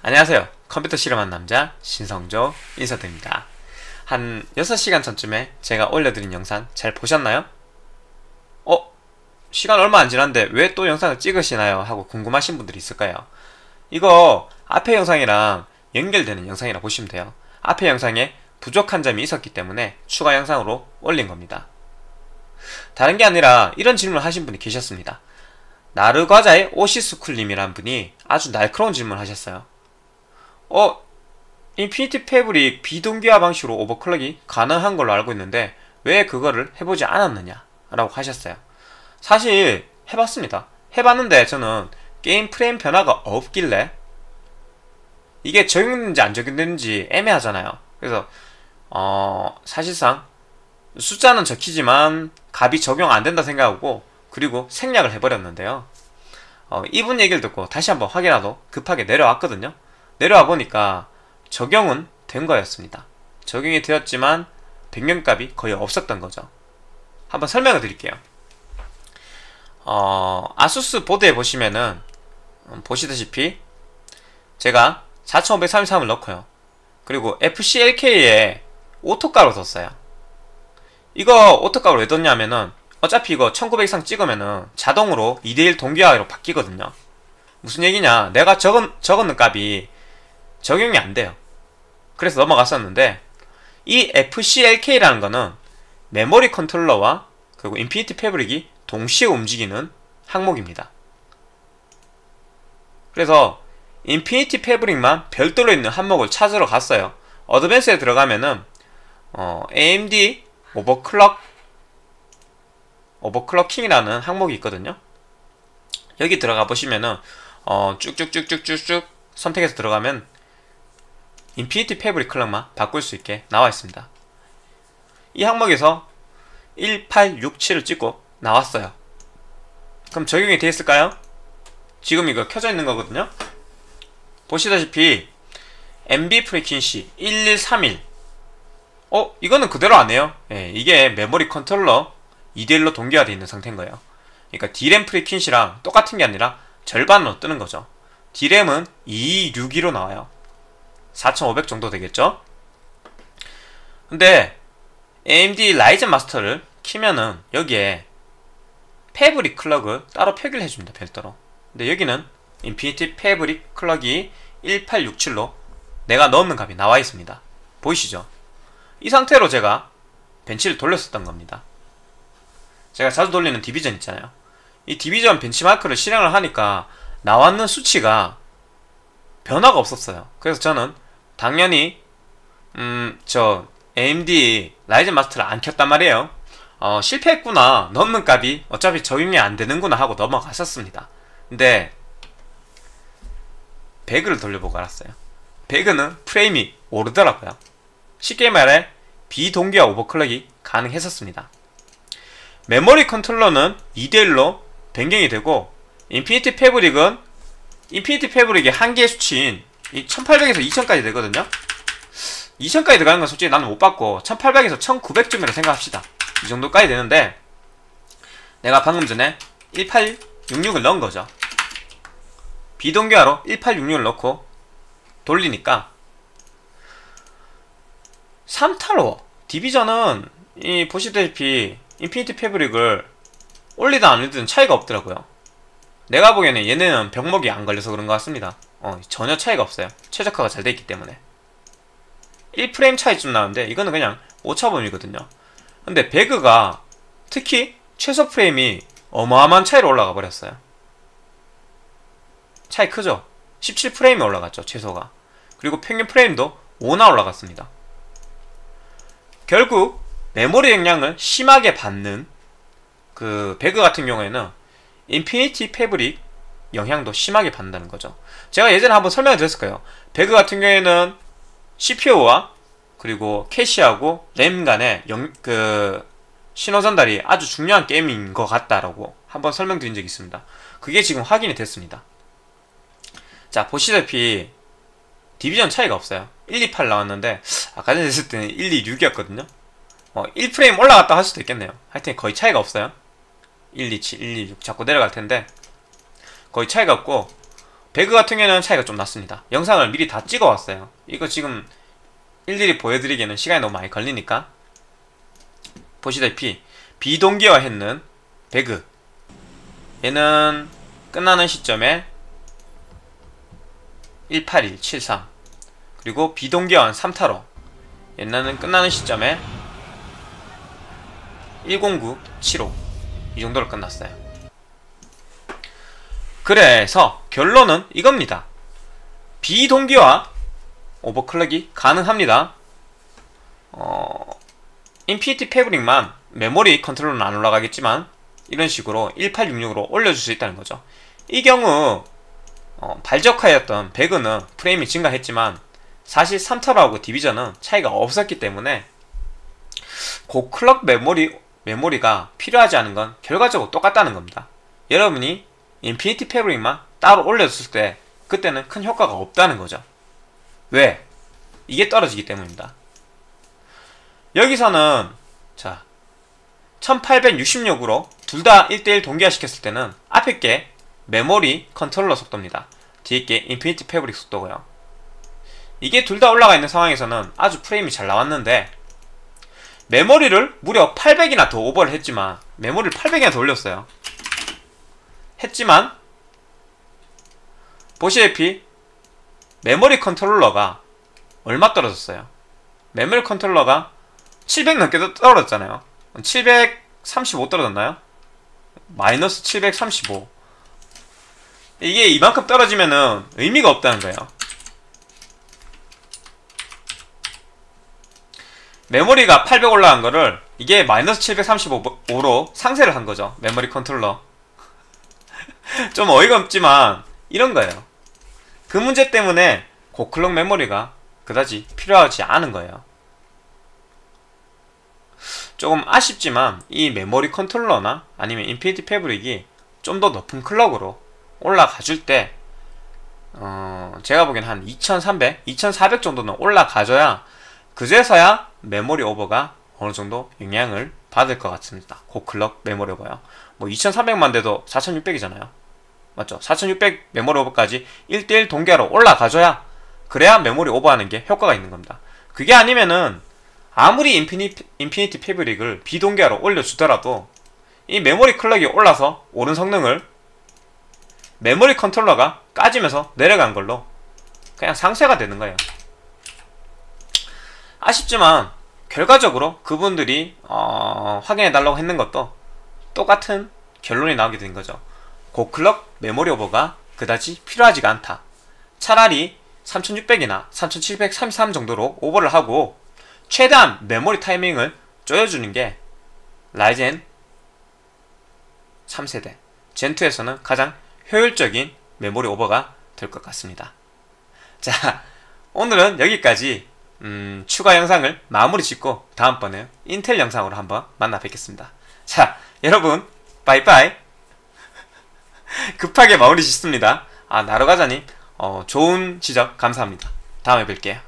안녕하세요. 컴퓨터 실험한 남자 신성조 인사드립니다. 한 6시간 전쯤에 제가 올려드린 영상 잘 보셨나요? 시간 얼마 안 지났는데 왜 또 영상을 찍으시나요? 하고 궁금하신 분들이 있을 거예요. 이거 앞에 영상이랑 연결되는 영상이라 보시면 돼요. 앞에 영상에 부족한 점이 있었기 때문에 추가 영상으로 올린 겁니다. 다른 게 아니라 이런 질문을 하신 분이 계셨습니다. 나르과자의 오시스쿨님이란 분이 아주 날카로운 질문을 하셨어요. 인피니티 패브릭 비동기화 방식으로 오버클럭이 가능한 걸로 알고 있는데 왜 그거를 해보지 않았느냐 라고 하셨어요. 사실 해봤습니다. 해봤는데 저는 게임 프레임 변화가 없길래 이게 적용되는지 안 적용되는지 애매하잖아요. 그래서 사실상 숫자는 적히지만 값이 적용 안 된다 생각하고 그리고 생략을 해버렸는데요. 이분 얘기를 듣고 다시 한번 확인하러 급하게 내려왔거든요. 내려와 보니까 적용은 된 거였습니다. 적용이 되었지만 변경값이 거의 없었던 거죠. 한번 설명을 드릴게요. 아수스 보드에 보시면은 보시다시피 제가 4533을 넣고요. 그리고 FCLK에 오토값으로 뒀어요. 이거 오토값으로 왜 뒀냐면은 어차피 이거 1900 이상 찍으면은 자동으로 2대1 동기화로 바뀌거든요. 무슨 얘기냐, 내가 적은 값이 적용이 안 돼요. 그래서 넘어갔었는데 이 FCLK라는 거는 메모리 컨트롤러와 그리고 인피니티 패브릭이 동시에 움직이는 항목입니다. 그래서 인피니티 패브릭만 별도로 있는 항목을 찾으러 갔어요. 어드밴스에 들어가면은 AMD 오버클럭킹이라는 항목이 있거든요. 여기 들어가 보시면은 쭉쭉쭉쭉쭉쭉 선택해서 들어가면 인피니티 패브릭 클럭만 바꿀 수 있게 나와 있습니다. 이 항목에서 1867을 찍고 나왔어요. 그럼 적용이 되어 있을까요? 지금 이거 켜져 있는 거거든요. 보시다시피 MB 프리퀸시 1131 이거는 그대로 안 해요. 이게 메모리 컨트롤러 2대1로 동기화되어 있는 상태인 거예요. 그러니까 D램 프리퀸시랑 똑같은 게 아니라 절반으로 뜨는 거죠. D램은 2262로 나와요. 4500 정도 되겠죠? 근데 AMD 라이젠 마스터를 키면은 여기에 패브릭 클럭을 따로 표기를 해줍니다. 별도로. 근데 여기는 인피니티 패브릭 클럭이 1867로 내가 넣는 값이 나와 있습니다. 보이시죠? 이 상태로 제가 벤치를 돌렸었던 겁니다. 제가 자주 돌리는 디비전 있잖아요. 이 디비전 벤치마크를 실행을 하니까 나왔는 수치가 변화가 없었어요. 그래서 저는 당연히 AMD 라이젠 마스터를 안 켰단 말이에요. 실패했구나, 넣는 값이 어차피 적용이 안 되는구나 하고 넘어갔었습니다. 근데 배그를 돌려보고 알았어요. 배그는 프레임이 오르더라고요. 쉽게 말해 비동기화 오버클럭이 가능했었습니다. 메모리 컨트롤러는 2대1로 변경이 되고 인피니티 패브릭은 인피니티 패브릭의 한계의 수치인 1800에서 2000까지 되거든요. 2000까지 들어가는 건 솔직히 나는 못 받고 1800에서 1900쯤이라 생각합시다. 이 정도까지 되는데 내가 방금 전에 1866을 넣은 거죠. 비동기화로 1866을 넣고 돌리니까 3타로 디비전은 보시다시피 인피니티 패브릭을 올리든 안 올리든 차이가 없더라고요. 내가 보기에는 얘네는 병목이 안 걸려서 그런 것 같습니다. 전혀 차이가 없어요. 최적화가 잘 돼 있기 때문에 1프레임 차이쯤 나는데 이거는 그냥 오차범위거든요. 근데 배그가 특히 최소 프레임이 어마어마한 차이로 올라가 버렸어요. 차이 크죠? 17프레임이 올라갔죠, 최소가. 그리고 평균 프레임도 5나 올라갔습니다. 결국 메모리 용량을 심하게 받는 그 배그 같은 경우에는 인피니티 패브릭 영향도 심하게 받는다는 거죠. 제가 예전에 한번 설명을 드렸을 거예요. 배그 같은 경우에는 CPU와 그리고 캐시하고 램 간의 신호 전달이 아주 중요한 게임인 것 같다라고 한번 설명드린 적이 있습니다. 그게 지금 확인이 됐습니다. 자, 보시다시피 디비전 차이가 없어요. 128 나왔는데 아까 전에 했을 때는 126이었거든요 1프레임 올라갔다 할 수도 있겠네요. 하여튼 거의 차이가 없어요. 127, 126 자꾸 내려갈 텐데 거의 차이가 없고 배그 같은 경우에는 차이가 좀 났습니다. 영상을 미리 다 찍어왔어요. 이거 지금 일일이 보여드리기에는 시간이 너무 많이 걸리니까. 보시다시피 비동기화했는 배그, 얘는 끝나는 시점에 18173, 그리고 비동기화한 3타로, 얘는 끝나는 시점에 10975, 이 정도로 끝났어요. 그래서 결론은 이겁니다. 비동기화 오버클럭이 가능합니다. 인피니티 패브릭만 메모리 컨트롤은 안 올라가겠지만 이런 식으로 1866으로 올려줄 수 있다는 거죠. 이 경우 발적하였던 배그는 프레임이 증가했지만 사실 3타로하고 디비전은 차이가 없었기 때문에 고클럭 메모리가 필요하지 않은 건 결과적으로 똑같다는 겁니다. 여러분이 인피니티 패브릭만 따로 올려줬을 때 그때는 큰 효과가 없다는 거죠. 왜? 이게 떨어지기 때문입니다. 여기서는 자 1866으로 둘 다 1대1 동기화시켰을 때는 앞에 게 메모리 컨트롤러 속도입니다. 뒤에 게 인피니티 패브릭 속도고요. 이게 둘 다 올라가 있는 상황에서는 아주 프레임이 잘 나왔는데 메모리를 무려 800이나 더 오버를 했지만 메모리를 800이나 더 올렸어요. 했지만 보시다시피 메모리 컨트롤러가 얼마 떨어졌어요? 메모리 컨트롤러가 700 넘게 떨어졌잖아요. 735 떨어졌나요? 마이너스 735. 이게 이만큼 떨어지면은 의미가 없다는 거예요. 메모리가 800 올라간 거를 이게 마이너스 735로 상쇄를 한 거죠. 메모리 컨트롤러. 좀 어이가 없지만 이런 거예요. 그 문제 때문에 고클럭 메모리가 그다지 필요하지 않은 거예요. 조금 아쉽지만 이 메모리 컨트롤러나 아니면 인피니티 패브릭이 좀 더 높은 클럭으로 올라가 줄 때 제가 보기엔 한 2300, 2400 정도는 올라가줘야 그제서야 메모리 오버가 어느 정도 영향을 받을 것 같습니다. 고클럭 메모리 오버요. 뭐 2300만 돼도 4600이잖아요. 맞죠? 4600 메모리 오버까지 1대1 동기화로 올라가줘야 그래야 메모리 오버하는 게 효과가 있는 겁니다. 그게 아니면은 아무리 인피니티 패브릭을 비동기화로 올려주더라도 이 메모리 클럭이 올라서 오른 성능을 메모리 컨트롤러가 까지면서 내려간 걸로 그냥 상쇄가 되는 거예요. 아쉽지만 결과적으로 그분들이 확인해달라고 했는 것도 똑같은 결론이 나오게 된 거죠. 고클럭 메모리 오버가 그다지 필요하지가 않다. 차라리 3600이나 3733 정도로 오버를 하고 최대한 메모리 타이밍을 조여주는 게 라이젠 3세대 젠2에서는 가장 효율적인 메모리 오버가 될 것 같습니다. 자, 오늘은 여기까지 추가 영상을 마무리 짓고 다음번에 인텔 영상으로 한번 만나 뵙겠습니다. 자, 여러분 빠이빠이. 급하게 마무리 짓습니다. 나루가자님 좋은 지적 감사합니다. 다음에 뵐게요.